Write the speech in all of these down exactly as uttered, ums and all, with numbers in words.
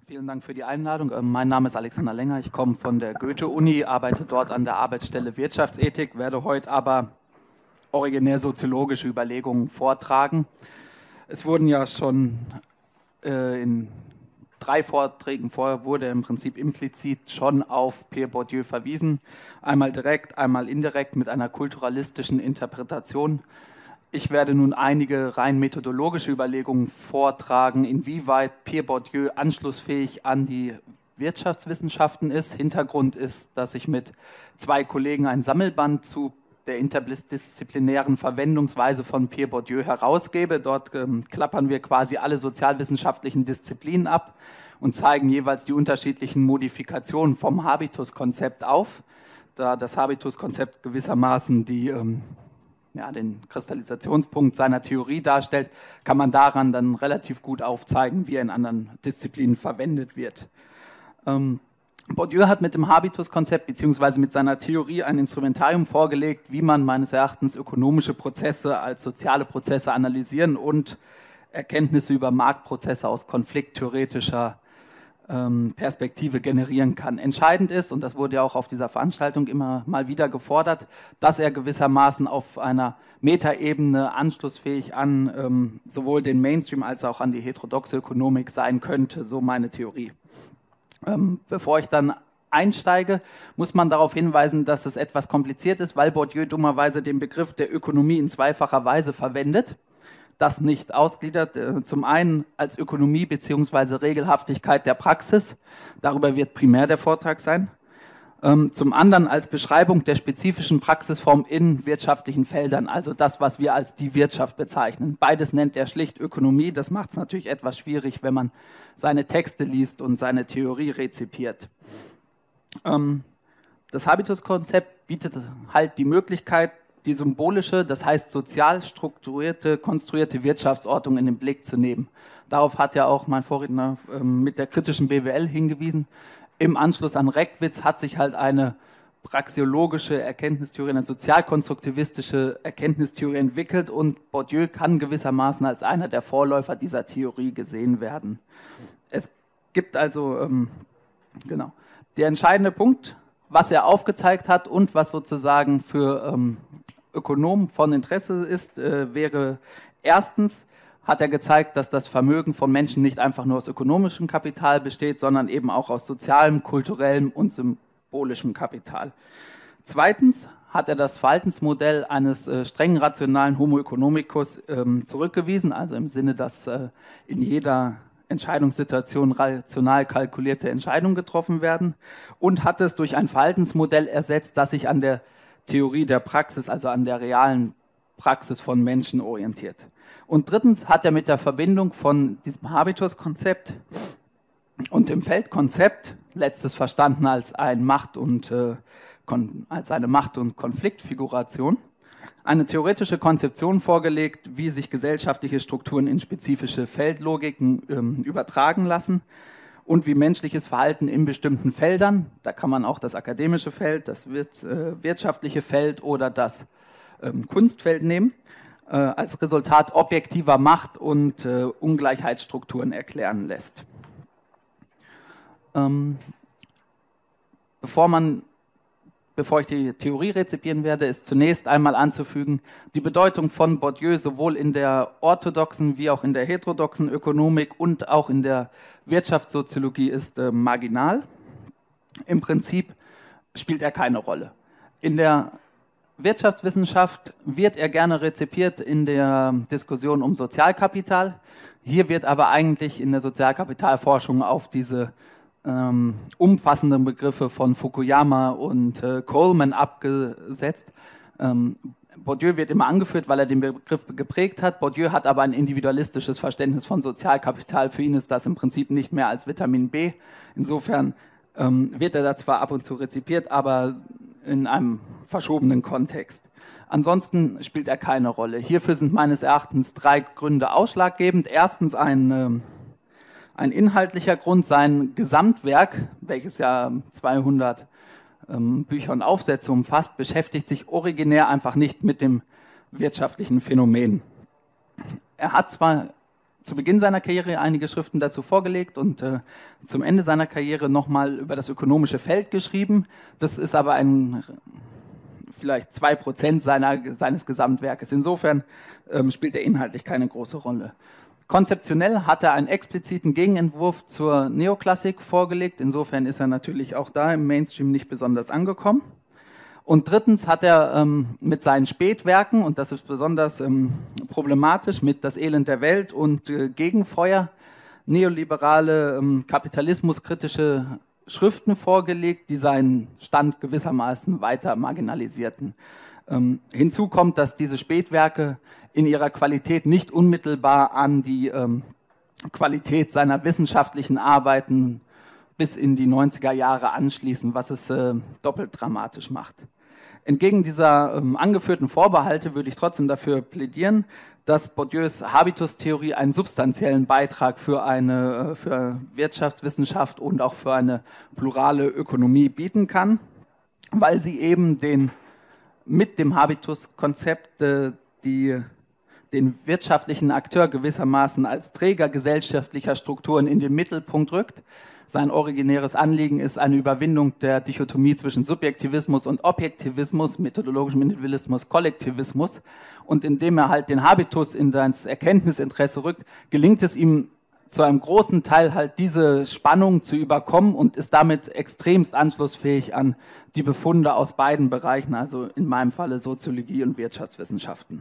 Vielen Dank für die Einladung. Mein Name ist Alexander Länger, ich komme von der Goethe-Uni, arbeite dort an der Arbeitsstelle Wirtschaftsethik, werde heute aber originär soziologische Überlegungen vortragen. Es wurden ja schon äh, in drei Vorträgen vorher wurde im Prinzip implizit schon auf Pierre Bourdieu verwiesen, einmal direkt, einmal indirekt mit einer kulturalistischen Interpretation. Ich werde nun einige rein methodologische Überlegungen vortragen, inwieweit Pierre Bourdieu anschlussfähig an die Wirtschaftswissenschaften ist. Hintergrund ist, dass ich mit zwei Kollegen ein Sammelband zu der interdisziplinären Verwendungsweise von Pierre Bourdieu herausgebe. Dort ähm, klappern wir quasi alle sozialwissenschaftlichen Disziplinen ab und zeigen jeweils die unterschiedlichen Modifikationen vom Habitus-Konzept auf, da das Habitus-Konzept gewissermaßen die ähm, ja, den Kristallisationspunkt seiner Theorie darstellt, kann man daran dann relativ gut aufzeigen, wie er in anderen Disziplinen verwendet wird. Ähm, Bourdieu hat mit dem Habitus-Konzept bzw. mit seiner Theorie ein Instrumentarium vorgelegt, wie man meines Erachtens ökonomische Prozesse als soziale Prozesse analysieren und Erkenntnisse über Marktprozesse aus konflikttheoretischer ähm, Perspektive generieren kann. Entscheidend ist, und das wurde ja auch auf dieser Veranstaltung immer mal wieder gefordert, dass er gewissermaßen auf einer Metaebene anschlussfähig an ähm, sowohl den Mainstream als auch an die heterodoxe Ökonomik sein könnte, so meine Theorie. Ähm, bevor ich dann einsteige, muss man darauf hinweisen, dass es etwas kompliziert ist, weil Bourdieu dummerweise den Begriff der Ökonomie in zweifacher Weise verwendet, das nicht ausgliedert, äh, zum einen als Ökonomie bzw. Regelhaftigkeit der Praxis, darüber wird primär der Vortrag sein, ähm, zum anderen als Beschreibung der spezifischen Praxisform in wirtschaftlichen Feldern, also das, was wir als die Wirtschaft bezeichnen. Beides nennt er schlicht Ökonomie, das macht es natürlich etwas schwierig, wenn man seine Texte liest und seine Theorie rezipiert. Ähm, das Habitus-Konzept bietet halt die Möglichkeit, die symbolische, das heißt sozial strukturierte, konstruierte Wirtschaftsordnung in den Blick zu nehmen. Darauf hat ja auch mein Vorredner ähm, mit der kritischen B W L hingewiesen. Im Anschluss an Reckwitz hat sich halt eine praxeologische Erkenntnistheorie, eine sozialkonstruktivistische Erkenntnistheorie entwickelt und Bourdieu kann gewissermaßen als einer der Vorläufer dieser Theorie gesehen werden. Es gibt also, ähm, genau, der entscheidende Punkt, was er aufgezeigt hat und was sozusagen für ähm, Ökonomen von Interesse ist, äh, wäre erstens, hat er gezeigt, dass das Vermögen von Menschen nicht einfach nur aus ökonomischem Kapital besteht, sondern eben auch aus sozialem, kulturellem und symbolischem Kapital. Zweitens hat er das Verhaltensmodell eines äh, streng rationalen Homo economicus ähm, zurückgewiesen, also im Sinne, dass äh, in jeder Entscheidungssituation rational kalkulierte Entscheidungen getroffen werden und hat es durch ein Verhaltensmodell ersetzt, das sich an der Theorie der Praxis, also an der realen Praxis von Menschen orientiert. Und drittens hat er mit der Verbindung von diesem Habitus-Konzept und dem Feldkonzept, letztes verstanden als, ein Macht- und, äh, als eine Macht- und Konfliktfiguration, eine theoretische Konzeption vorgelegt, wie sich gesellschaftliche Strukturen in spezifische Feldlogiken ähm, übertragen lassen und wie menschliches Verhalten in bestimmten Feldern, da kann man auch das akademische Feld, das wirtschaftliche Feld oder das ähm, Kunstfeld nehmen, äh, als Resultat objektiver Macht- und äh, Ungleichheitsstrukturen erklären lässt. Ähm, bevor man Bevor ich die Theorie rezipieren werde, ist zunächst einmal anzufügen, die Bedeutung von Bourdieu sowohl in der orthodoxen wie auch in der heterodoxen Ökonomik und auch in der Wirtschaftssoziologie ist äh, marginal. Im Prinzip spielt er keine Rolle. In der Wirtschaftswissenschaft wird er gerne rezipiert in der Diskussion um Sozialkapital. Hier wird aber eigentlich in der Sozialkapitalforschung auf diese Ähm, umfassenden Begriffe von Fukuyama und äh, Coleman abgesetzt. Ähm, Bourdieu wird immer angeführt, weil er den Begriff geprägt hat. Bourdieu hat aber ein individualistisches Verständnis von Sozialkapital. Für ihn ist das im Prinzip nicht mehr als Vitamin B. Insofern ähm, wird er da zwar ab und zu rezipiert, aber in einem verschobenen Kontext. Ansonsten spielt er keine Rolle. Hierfür sind meines Erachtens drei Gründe ausschlaggebend. Erstens ein ähm, Ein inhaltlicher Grund, sein Gesamtwerk, welches ja zweihundert ähm, Bücher und Aufsätze umfasst, beschäftigt sich originär einfach nicht mit dem wirtschaftlichen Phänomen. Er hat zwar zu Beginn seiner Karriere einige Schriften dazu vorgelegt und äh, zum Ende seiner Karriere nochmal über das ökonomische Feld geschrieben. Das ist aber ein, vielleicht zwei Prozent seiner, seines Gesamtwerkes. Insofern ähm, spielt er inhaltlich keine große Rolle. Konzeptionell hat er einen expliziten Gegenentwurf zur Neoklassik vorgelegt. Insofern ist er natürlich auch da im Mainstream nicht besonders angekommen. Und drittens hat er ähm, mit seinen Spätwerken, und das ist besonders ähm, problematisch, mit Das Elend der Welt und äh, Gegenfeuer, neoliberale, ähm, kapitalismuskritische Schriften vorgelegt, die seinen Stand gewissermaßen weiter marginalisierten. Ähm, hinzu kommt, dass diese Spätwerke in ihrer Qualität nicht unmittelbar an die ähm, Qualität seiner wissenschaftlichen Arbeiten bis in die neunziger Jahre anschließen, was es äh, doppelt dramatisch macht. Entgegen dieser ähm, angeführten Vorbehalte würde ich trotzdem dafür plädieren, dass Bourdieus Habitustheorie einen substanziellen Beitrag für eine äh, für Wirtschaftswissenschaft und auch für eine plurale Ökonomie bieten kann, weil sie eben den, mit dem Habituskonzept äh, die, den wirtschaftlichen Akteur gewissermaßen als Träger gesellschaftlicher Strukturen in den Mittelpunkt rückt. Sein originäres Anliegen ist eine Überwindung der Dichotomie zwischen Subjektivismus und Objektivismus, methodologischem Individualismus, Kollektivismus. Und indem er halt den Habitus in das Erkenntnisinteresse rückt, gelingt es ihm zu einem großen Teil halt diese Spannung zu überkommen und ist damit extremst anschlussfähig an die Befunde aus beiden Bereichen, also in meinem Falle Soziologie und Wirtschaftswissenschaften.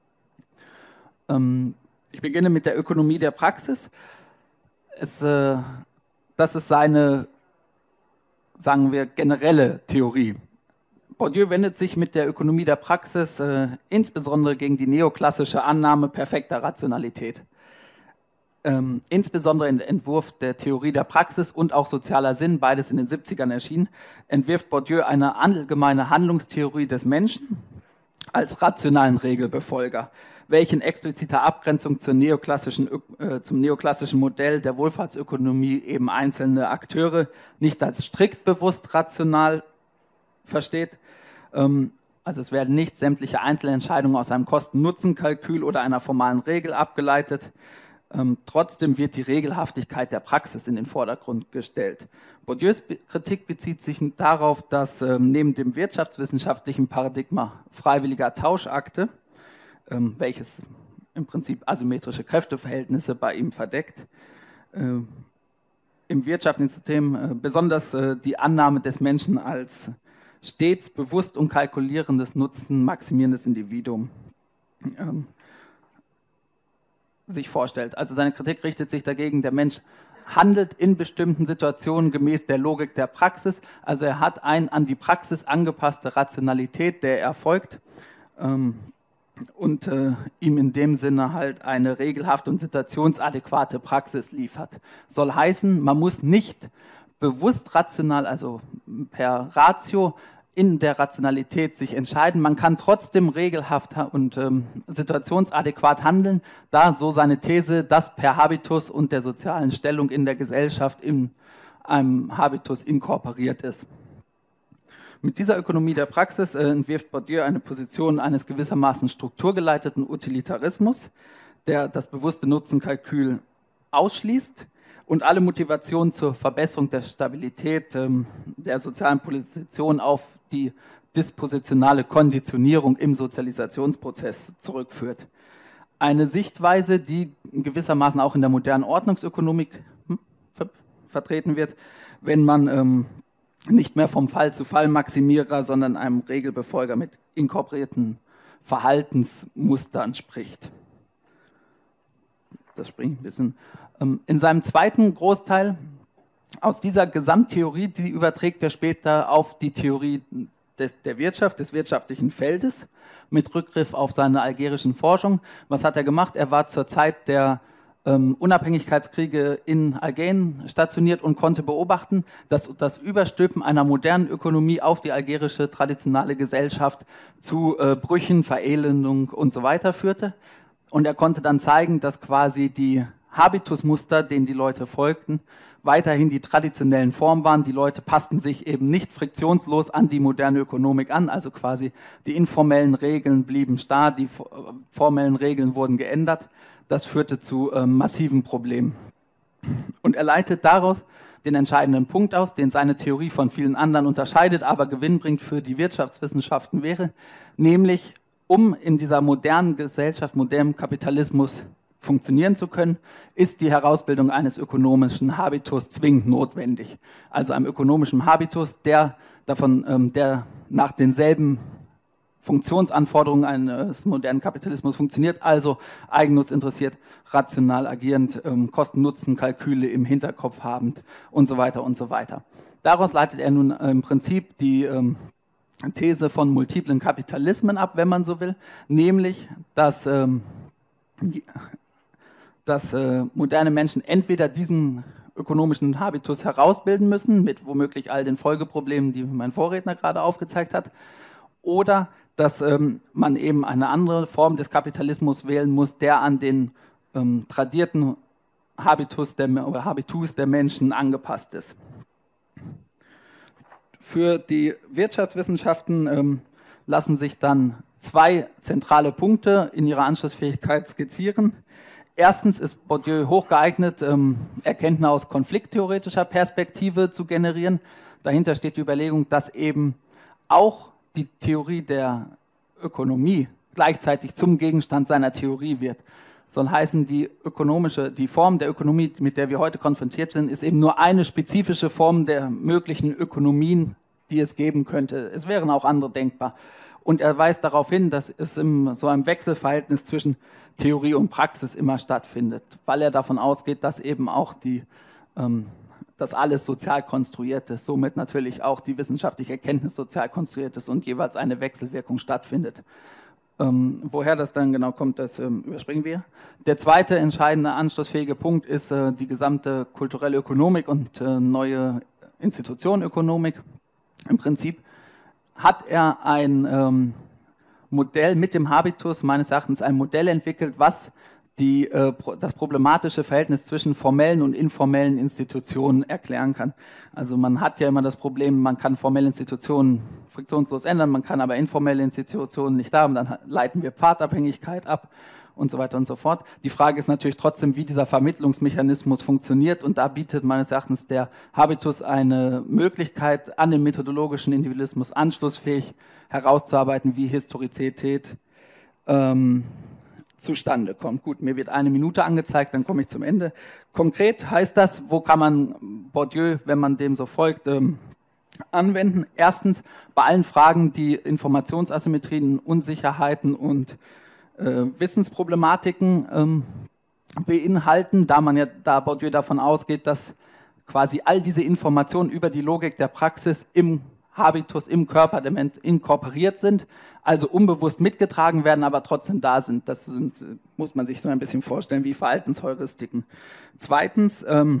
Ähm, ich beginne mit der Ökonomie der Praxis. Es äh, Das ist seine, sagen wir, generelle Theorie. Bourdieu wendet sich mit der Ökonomie der Praxis äh, insbesondere gegen die neoklassische Annahme perfekter Rationalität. Ähm, insbesondere im Entwurf der Theorie der Praxis und auch sozialer Sinn, beides in den siebzigern erschienen, entwirft Bourdieu eine allgemeine Handlungstheorie des Menschen als rationalen Regelbefolger, welche in expliziter Abgrenzung zur neoklassischen, äh, zum neoklassischen Modell der Wohlfahrtsökonomie eben einzelne Akteure nicht als strikt bewusst rational versteht. Ähm, also es werden nicht sämtliche Einzelentscheidungen aus einem Kosten-Nutzen-Kalkül oder einer formalen Regel abgeleitet. Ähm, trotzdem wird die Regelhaftigkeit der Praxis in den Vordergrund gestellt. Bourdieus Kritik bezieht sich darauf, dass ähm, neben dem wirtschaftswissenschaftlichen Paradigma freiwilliger Tauschakte, ähm, welches im Prinzip asymmetrische Kräfteverhältnisse bei ihm verdeckt, äh, im wirtschaftlichen System äh, besonders äh, die Annahme des Menschen als stets bewusst und kalkulierendes, Nutzen maximierendes Individuum ähm, sich vorstellt. Also seine Kritik richtet sich dagegen, der Mensch handelt in bestimmten Situationen gemäß der Logik der Praxis. Also er hat eine an die Praxis angepasste Rationalität, der er folgt ähm, und äh, ihm in dem Sinne halt eine regelhafte und situationsadäquate Praxis liefert. Soll heißen, man muss nicht bewusst rational, also per Ratio, in der Rationalität sich entscheiden. Man kann trotzdem regelhaft und ähm, situationsadäquat handeln, da so seine These, dass per Habitus und der sozialen Stellung in der Gesellschaft in einem Habitus inkorporiert ist. Mit dieser Ökonomie der Praxis äh, entwirft Bourdieu eine Position eines gewissermaßen strukturgeleiteten Utilitarismus, der das bewusste Nutzenkalkül ausschließt und alle Motivationen zur Verbesserung der Stabilität ähm, der sozialen Position auf die dispositionale Konditionierung im Sozialisationsprozess zurückführt. Eine Sichtweise, die gewissermaßen auch in der modernen Ordnungsökonomik hm, ver vertreten wird, wenn man ähm, nicht mehr vom Fall-zu-Fall-Maximierer, sondern einem Regelbefolger mit inkorporierten Verhaltensmustern spricht. Das springt ein bisschen. In seinem zweiten Großteil aus dieser Gesamttheorie, die überträgt er später auf die Theorie des, der Wirtschaft, des wirtschaftlichen Feldes, mit Rückgriff auf seine algerischen Forschung. Was hat er gemacht? Er war zur Zeit der ähm, Unabhängigkeitskriege in Algerien stationiert und konnte beobachten, dass das Überstülpen einer modernen Ökonomie auf die algerische traditionelle Gesellschaft zu äh, Brüchen, Verelendung und so weiter führte. Und er konnte dann zeigen, dass quasi die Habitusmuster, denen die Leute folgten, weiterhin die traditionellen Formen waren. Die Leute passten sich eben nicht friktionslos an die moderne Ökonomik an, also quasi die informellen Regeln blieben starr, die formellen Regeln wurden geändert. Das führte zu äh, massiven Problemen. Und er leitet daraus den entscheidenden Punkt aus, den seine Theorie von vielen anderen unterscheidet, aber gewinnbringend für die Wirtschaftswissenschaften wäre, nämlich um in dieser modernen Gesellschaft, modernen Kapitalismus funktionieren zu können, ist die Herausbildung eines ökonomischen Habitus zwingend notwendig. Also einem ökonomischen Habitus, der, davon, der nach denselben Funktionsanforderungen eines modernen Kapitalismus funktioniert, also eigennutzinteressiert, rational agierend, Kosten-Nutzen-Kalküle im Hinterkopf habend und so weiter und so weiter. Daraus leitet er nun im Prinzip die These von multiplen Kapitalismen ab, wenn man so will, nämlich, dass, dass moderne Menschen entweder diesen ökonomischen Habitus herausbilden müssen, mit womöglich all den Folgeproblemen, die mein Vorredner gerade aufgezeigt hat, oder dass ähm, man eben eine andere Form des Kapitalismus wählen muss, der an den ähm, tradierten Habitus der, oder Habitus der Menschen angepasst ist. Für die Wirtschaftswissenschaften ähm, lassen sich dann zwei zentrale Punkte in ihrer Anschlussfähigkeit skizzieren. Erstens ist Bourdieu hochgeeignet, ähm, Erkenntnisse aus konflikttheoretischer Perspektive zu generieren. Dahinter steht die Überlegung, dass eben auch die Theorie der Ökonomie gleichzeitig zum Gegenstand seiner Theorie wird. Soll heißen, die ökonomische, die Form der Ökonomie, mit der wir heute konfrontiert sind, ist eben nur eine spezifische Form der möglichen Ökonomien, die es geben könnte. Es wären auch andere denkbar. Und er weist darauf hin, dass es in so einem Wechselverhältnis zwischen Theorie und Praxis immer stattfindet, weil er davon ausgeht, dass eben auch die ähm, dass alles sozial konstruiert ist, somit natürlich auch die wissenschaftliche Erkenntnis sozial konstruiert ist und jeweils eine Wechselwirkung stattfindet. Ähm, woher das dann genau kommt, das ähm, überspringen wir. Der zweite entscheidende anschlussfähige Punkt ist äh, die gesamte kulturelle Ökonomik und äh, neue Institutionenökonomik. Im Prinzip hat er ein ähm, Modell mit dem Habitus, meines Erachtens ein Modell entwickelt, was die äh, das problematische Verhältnis zwischen formellen und informellen Institutionen erklären kann. Also man hat ja immer das Problem, man kann formelle Institutionen friktionslos ändern, man kann aber informelle Institutionen nicht haben, dann leiten wir Pfadabhängigkeit ab und so weiter und so fort. Die Frage ist natürlich trotzdem, wie dieser Vermittlungsmechanismus funktioniert, und da bietet meines Erachtens der Habitus eine Möglichkeit, an dem methodologischen Individualismus anschlussfähig herauszuarbeiten, wie Historizität ähm, zustande kommt. Gut, mir wird eine Minute angezeigt, dann komme ich zum Ende. Konkret heißt das, wo kann man Bourdieu, wenn man dem so folgt, ähm, anwenden? Erstens bei allen Fragen, die Informationsasymmetrien, Unsicherheiten und äh, Wissensproblematiken ähm, beinhalten, da man ja, da Bourdieu davon ausgeht, dass quasi all diese Informationen über die Logik der Praxis im Habitus, im Körper der Menschen inkorporiert sind, also unbewusst mitgetragen werden, aber trotzdem da sind. Das sind, muss man sich so ein bisschen vorstellen wie Verhaltensheuristiken. Zweitens ähm,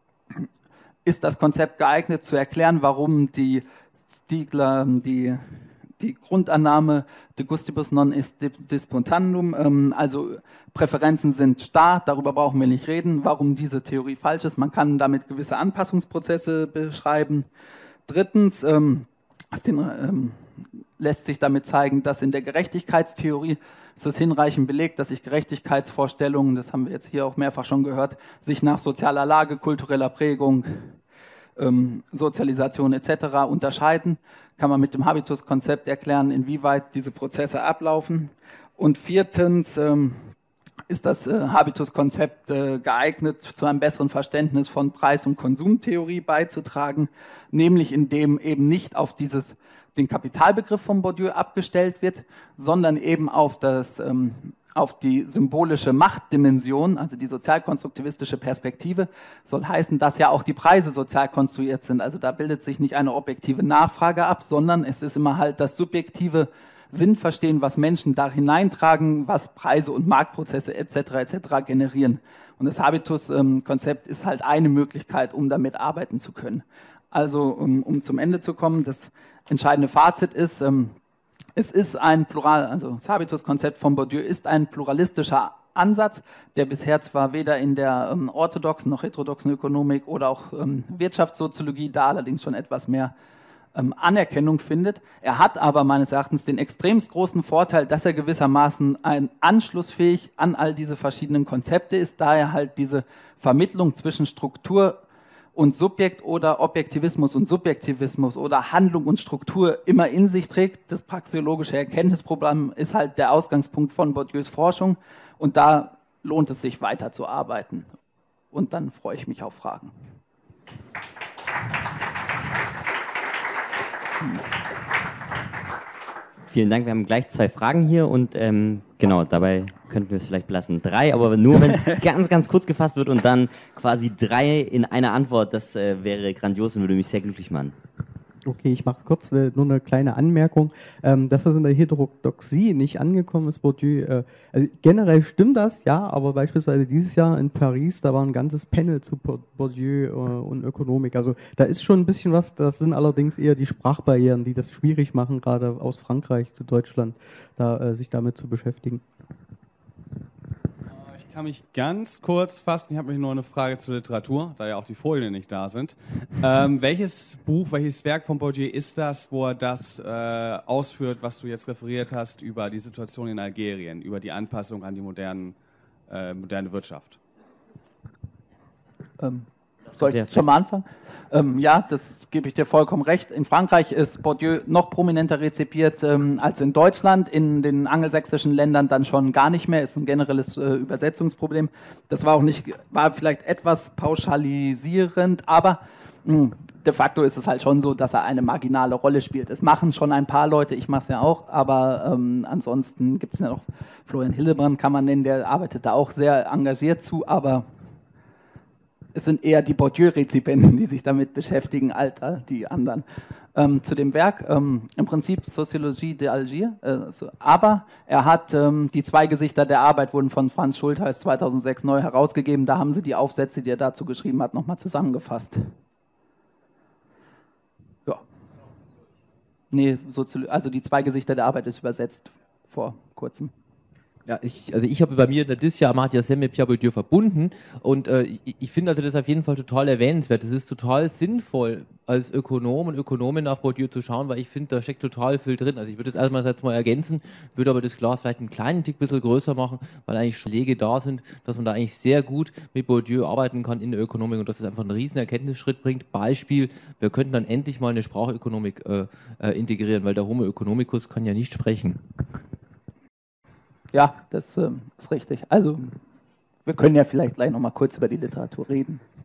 ist das Konzept geeignet zu erklären, warum die Stigler, die, die Grundannahme de gustibus non est disputandum, ähm, also Präferenzen sind starr, darüber brauchen wir nicht reden, warum diese Theorie falsch ist. Man kann damit gewisse Anpassungsprozesse beschreiben. Drittens ähm, den, ähm, lässt sich damit zeigen, dass in der Gerechtigkeitstheorie ist es hinreichend belegt, dass sich Gerechtigkeitsvorstellungen, das haben wir jetzt hier auch mehrfach schon gehört, sich nach sozialer Lage, kultureller Prägung, ähm, Sozialisation et cetera unterscheiden. Kann man mit dem Habitus-Konzept erklären, inwieweit diese Prozesse ablaufen. Und viertens ähm, ist das äh, Habitus-Konzept äh, geeignet, zu einem besseren Verständnis von Preis- und Konsumtheorie beizutragen, nämlich indem eben nicht auf dieses, den Kapitalbegriff von Bourdieu abgestellt wird, sondern eben auf, das, ähm, auf die symbolische Machtdimension, also die sozialkonstruktivistische Perspektive, soll heißen, dass ja auch die Preise sozial konstruiert sind. Also da bildet sich nicht eine objektive Nachfrage ab, sondern es ist immer halt das subjektive Sinn verstehen, was Menschen da hineintragen, was Preise und Marktprozesse et cetera et cetera generieren. Und das Habitus-Konzept ist halt eine Möglichkeit, um damit arbeiten zu können. Also um, um zum Ende zu kommen, das entscheidende Fazit ist, ähm, es ist ein Plural, also das Habitus-Konzept von Bourdieu ist ein pluralistischer Ansatz, der bisher zwar weder in der ähm, orthodoxen noch heterodoxen Ökonomik oder auch ähm, Wirtschaftssoziologie, da allerdings schon etwas mehr ähm, Anerkennung findet. Er hat aber meines Erachtens den extremst großen Vorteil, dass er gewissermaßen ein anschlussfähig an all diese verschiedenen Konzepte ist, da er halt diese Vermittlung zwischen Struktur und Subjekt oder Objektivismus und Subjektivismus oder Handlung und Struktur immer in sich trägt. Das praxeologische Erkenntnisproblem ist halt der Ausgangspunkt von Bourdieus Forschung und da lohnt es sich weiterzuarbeiten. Und dann freue ich mich auf Fragen. Vielen Dank, wir haben gleich zwei Fragen hier und ähm, genau, dabei könnten wir es vielleicht belassen. Drei, aber nur, wenn es ganz, ganz kurz gefasst wird und dann quasi drei in einer Antwort, das äh, wäre grandios und würde mich sehr glücklich machen. Okay, ich mache kurz äh, nur eine kleine Anmerkung, ähm, dass das in der Heterodoxie nicht angekommen ist, Bourdieu. Äh, also generell stimmt das, ja, aber beispielsweise dieses Jahr in Paris, da war ein ganzes Panel zu Bourdieu äh, und Ökonomik. Also da ist schon ein bisschen was, das sind allerdings eher die Sprachbarrieren, die das schwierig machen, gerade aus Frankreich zu Deutschland, da äh, sich damit zu beschäftigen. Ich kann mich ganz kurz fassen, ich habe mich nur eine Frage zur Literatur, da ja auch die Folien nicht da sind. Ähm, welches Buch, welches Werk von Bourdieu ist das, wo er das äh, ausführt, was du jetzt referiert hast, über die Situation in Algerien, über die Anpassung an die modernen, äh, moderne Wirtschaft? Ähm, soll ich schon mal anfangen? Ähm, ja, das gebe ich dir vollkommen recht. In Frankreich ist Bourdieu noch prominenter rezipiert ähm, als in Deutschland. In den angelsächsischen Ländern dann schon gar nicht mehr. Ist ein generelles äh, Übersetzungsproblem. Das war auch nicht, war vielleicht etwas pauschalisierend, aber mh, de facto ist es halt schon so, dass er eine marginale Rolle spielt. Es machen schon ein paar Leute, ich mache es ja auch, aber ähm, ansonsten gibt es ja noch Florian Hillebrand, kann man nennen, der arbeitet da auch sehr engagiert zu, aber es sind eher die Bourdieu-Rezipienten, die sich damit beschäftigen, als die anderen. Ähm, zu dem Werk, ähm, im Prinzip Sociologie d'Alger, äh, so, aber er hat, ähm, die zwei Gesichter der Arbeit wurden von Franz Schultheiß zweitausendsechs neu herausgegeben, da haben sie die Aufsätze, die er dazu geschrieben hat, nochmal zusammengefasst. Ja. Nee, Soziolo- also die zwei Gesichter der Arbeit ist übersetzt vor kurzem. Ja, ich, also ich habe bei mir in der Dis ja Amartya Sen mit Pierre Bourdieu verbunden und äh, ich, ich finde also das auf jeden Fall total erwähnenswert. Es ist total sinnvoll, als Ökonom und Ökonomin nach Bourdieu zu schauen, weil ich finde, da steckt total viel drin. Also ich würde das erstmal jetzt mal ergänzen, würde aber das Glas vielleicht einen kleinen Tick bisschen größer machen, weil eigentlich Schläge da sind, dass man da eigentlich sehr gut mit Bourdieu arbeiten kann in der Ökonomik und dass es einfach einen riesen Erkenntnisschritt bringt. Beispiel, wir könnten dann endlich mal eine Sprachökonomik äh, äh, integrieren, weil der Homo economicus kann ja nicht sprechen. Ja, das ähm, ist richtig. Also, wir können ja vielleicht gleich noch mal kurz über die Literatur reden.